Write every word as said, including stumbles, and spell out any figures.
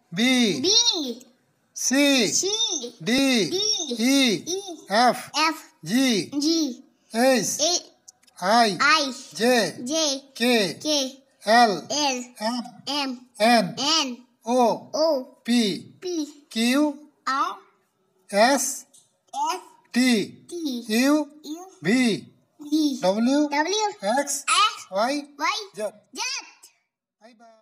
B, B, C, C, D, D, E, E, F, F, G, G, H, A, I, I, J, J, K, K, L, L, M, M, N, N, O, O, P, P, Q, R, S, S, T, T, U, U, V, V, W, W, X, X, Y, Y, Z. Z. Bye bye.